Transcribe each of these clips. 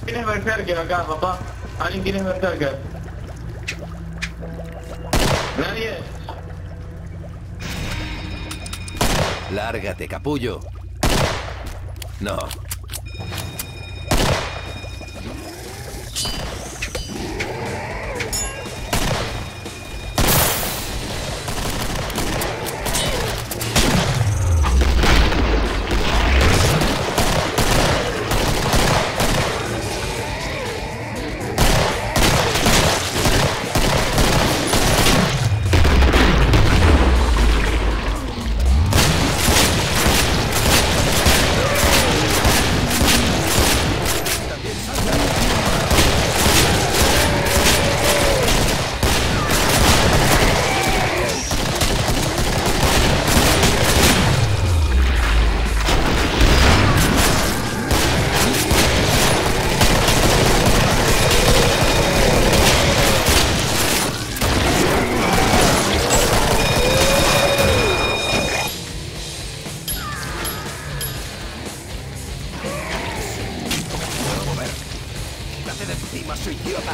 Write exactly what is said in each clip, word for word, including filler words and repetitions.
Tienes berserker acá, papá. Alguien tiene berserker. Nadie. Lárgate, capullo. No. ¡Quítate de encima, soy idiota!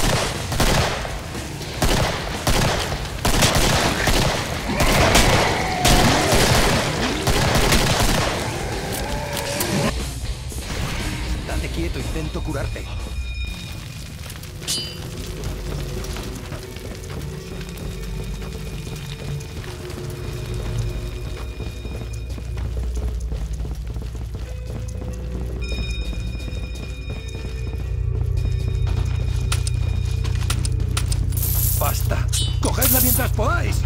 Date quieto, intento curarte. ¡Pasta! ¡Cogedla mientras podáis!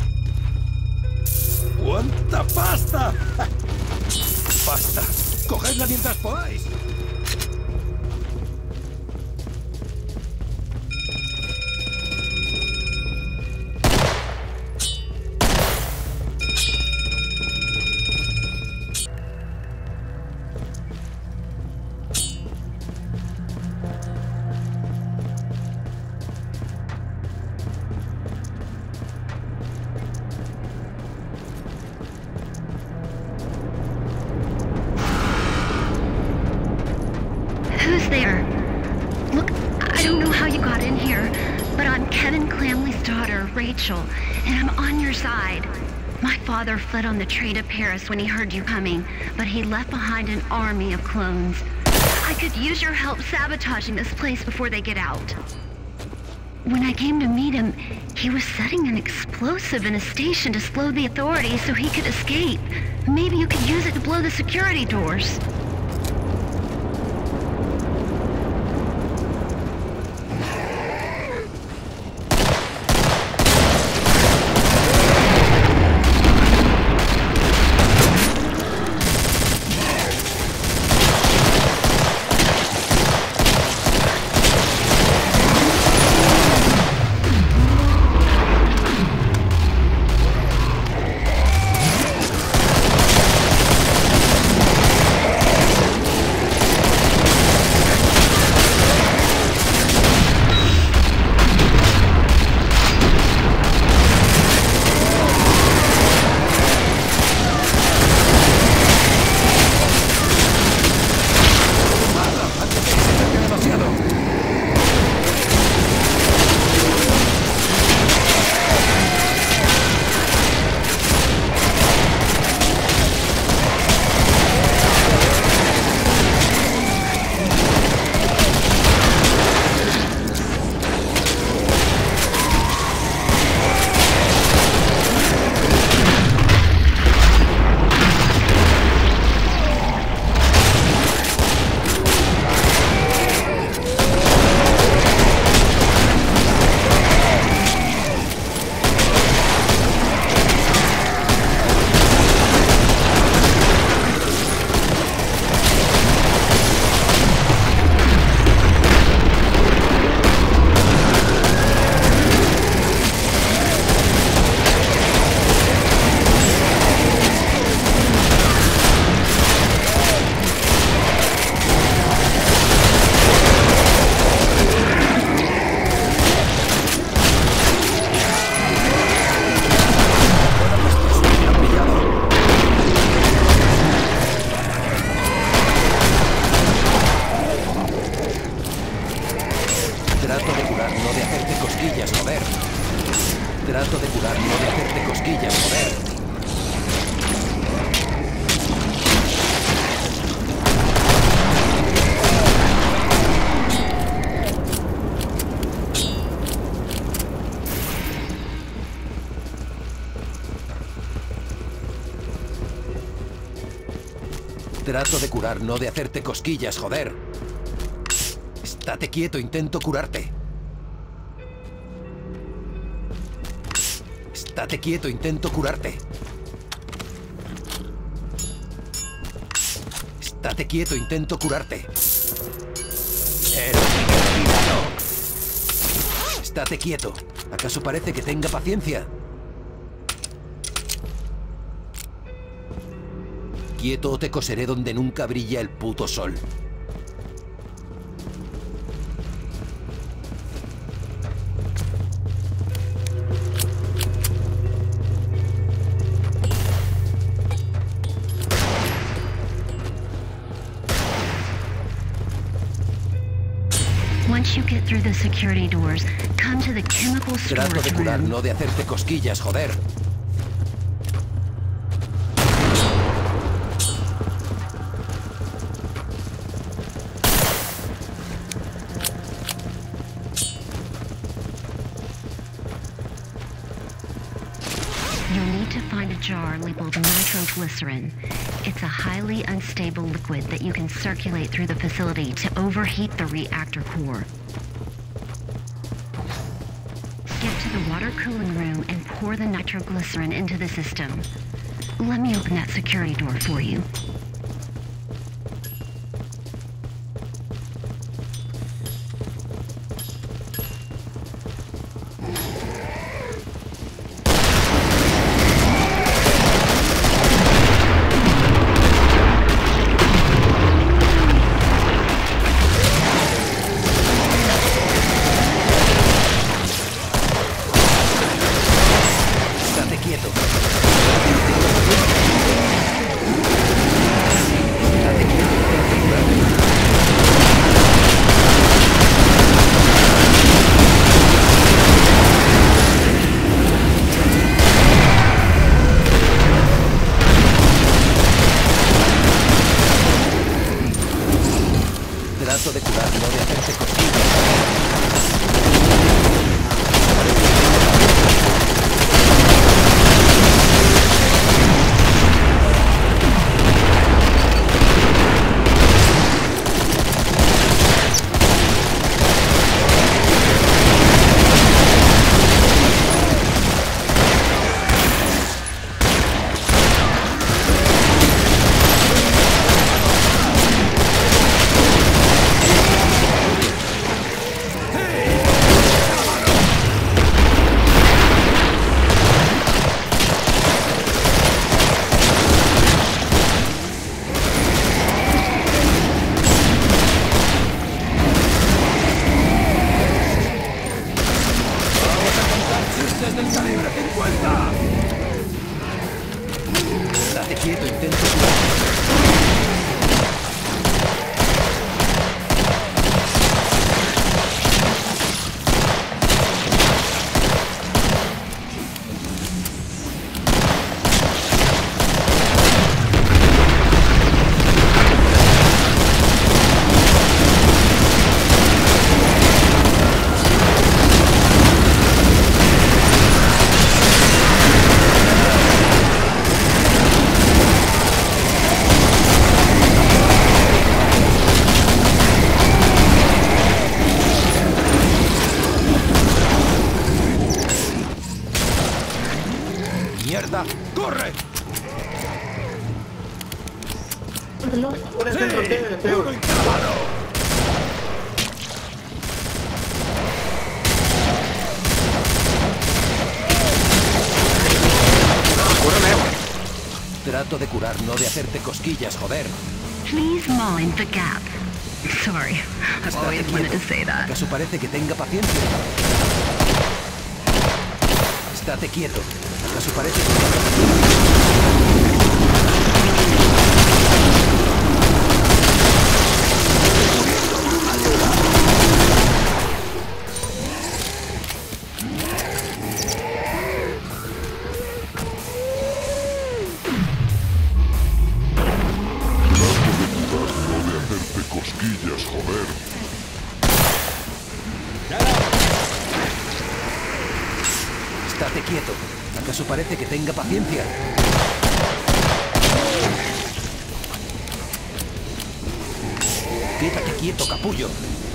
¡Cuánta pasta! ¡Pasta! ¡Cogedla mientras podáis! Who's there? Look, I don't know how you got in here, but I'm Kevin Clamley's daughter, Rachel, and I'm on your side. My father fled on the train to Paris when he heard you coming, but he left behind an army of clones. I could use your help sabotaging this place before they get out. When I came to meet him, he was setting an explosive in a station to slow the authorities so he could escape. Maybe you could use it to blow the security doors. Trato de curar, no de hacerte cosquillas, joder. Trato de curar, no de hacerte cosquillas, joder. Estate quieto, intento curarte. Estate quieto, intento curarte. Estate quieto, intento curarte. Eres mi tirano. Estate quieto. ¿Acaso parece que tenga paciencia? Quieto o te coseré donde nunca brilla el puto sol. Once you get through the security doors, come to the chemical Trato de storage curar, room. no de hacerte cosquillas, joder. You'll need to find a jar labeled nitroglycerin. It's a highly unstable liquid that you can circulate through the facility to overheat the reactor core. Get to the water cooling room and pour the nitroglycerin into the system. Let me open that security door for you. Estate quieto. Trato de curar, no de hacerte cosquillas. ¡Desde el calibre cincuenta! Estate quieto, intento curarte. ¡Mierda! ¡Corre! No, por el ¡Sí! centro, ustedes, ustedes. ¡Uno enclavado! Trato de curar, no de hacerte cosquillas, joder. Please mind the gap. Sorry, I've Estate always wanted to say that. ¿Acaso parece que tenga paciencia? Estate quieto. ¿Acaso parece que tenga paciencia? Estate quieto. ¿Acaso parece que tenga paciencia? Quédate quieto, capullo.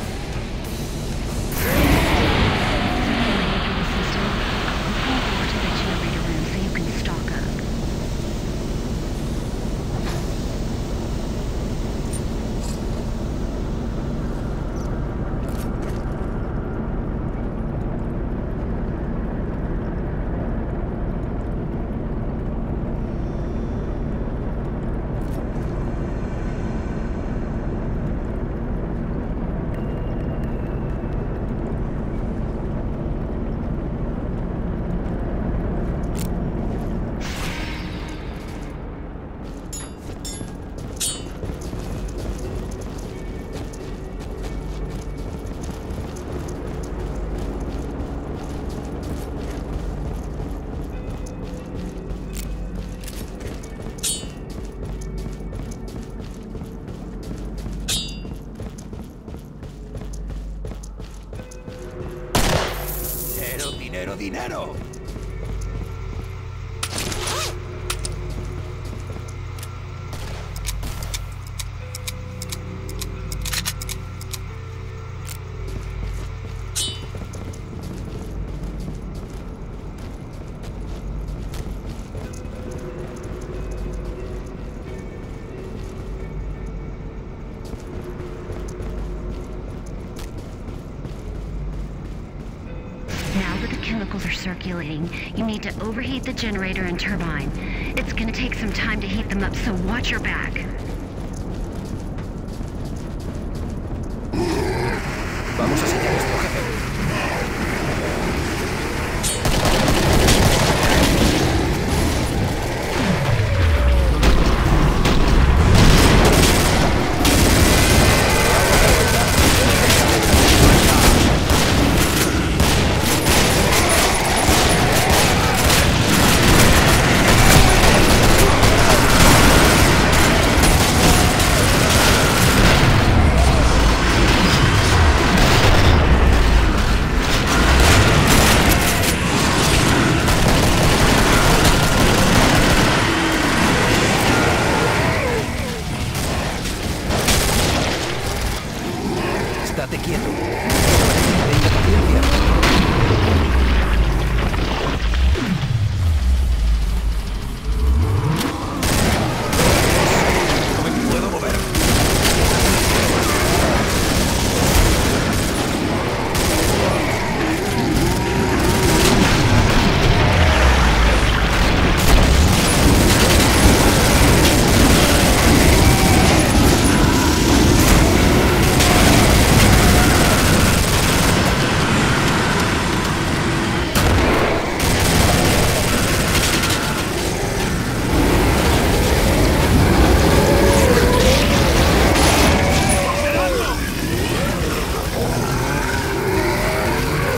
Dinero, dinero. Now that the chemicals are circulating, you need to overheat the generator and turbine. It's gonna take some time to heat them up, so watch your back. Vamos a sellar esto, jefe. Estate quieto.